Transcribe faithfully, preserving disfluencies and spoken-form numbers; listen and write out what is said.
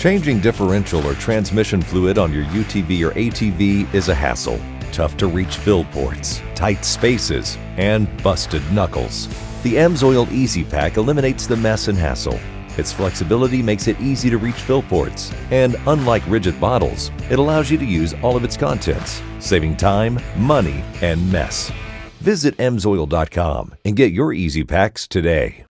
Changing differential or transmission fluid on your U T V or A T V is a hassle. Tough to reach fill ports, tight spaces, and busted knuckles. The AMSOIL Easy-Pack eliminates the mess and hassle. Its flexibility makes it easy to reach fill ports, and unlike rigid bottles, it allows you to use all of its contents, saving time, money, and mess. Visit amsoil dot com and get your Easy Packs today.